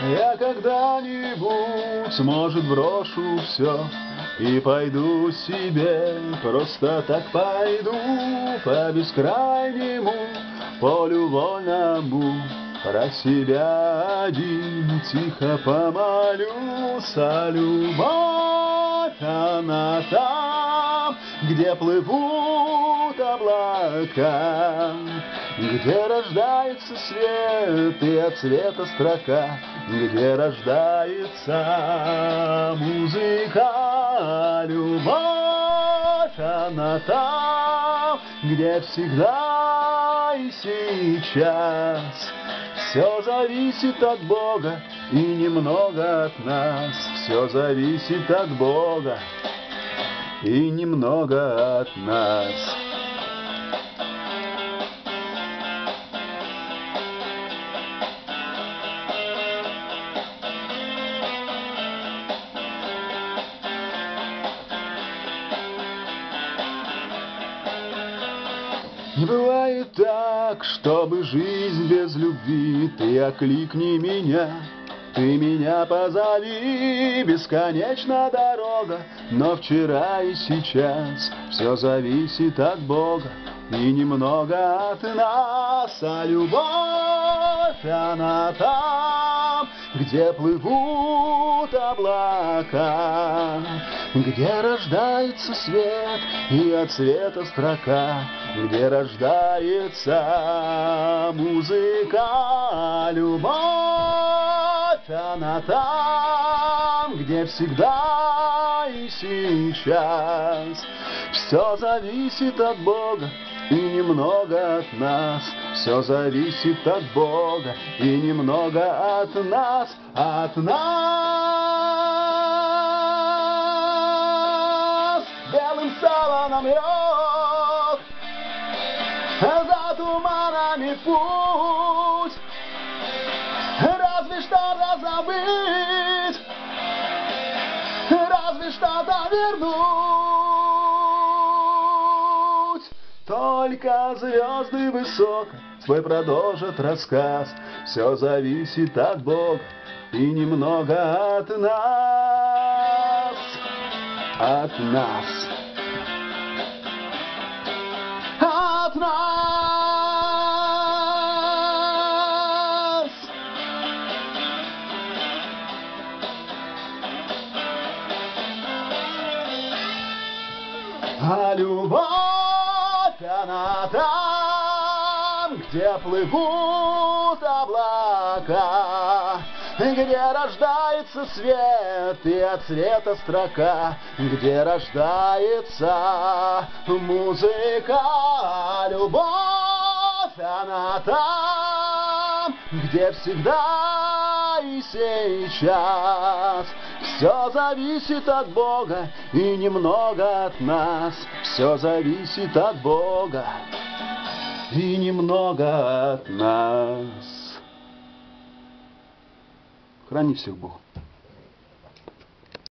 Я когда-нибудь, может, брошу все и пойду себе, просто так пойду по бескрайнему полю вольному. Про себя один тихо помолюсь, а любовь она там, где плывут облака, где рождается свет и от света строка, где рождается музыка. Любовь она там, где всегда и сейчас. Все зависит от Бога и немного от нас. Все зависит от Бога и немного от нас. Не бывает так, чтобы жизнь без любви. Ты окликни меня, ты меня позови. Бесконечна дорога, но вчера и сейчас все зависит от Бога и немного от нас. А любовь она там, где плывут облака, где рождается свет и от света строка, где рождается музыка. Любовь она там, где всегда и сейчас. Все зависит от Бога и немного от нас. Все зависит от Бога и немного от нас. От нас белым саваном лег, за туманами путь. Разве что-то забыть, разве что-то вернуть. Только звезды высоко свой продолжат рассказ. Все зависит от Бога и немного от нас. От нас. От нас. А любовь она там, где плывут облака, где рождается свет и от света строка, где рождается музыка. Любовь она там, где всегда и сейчас. Все зависит от Бога и немного от нас. Все зависит от Бога и немного от нас. Храни всех Бог.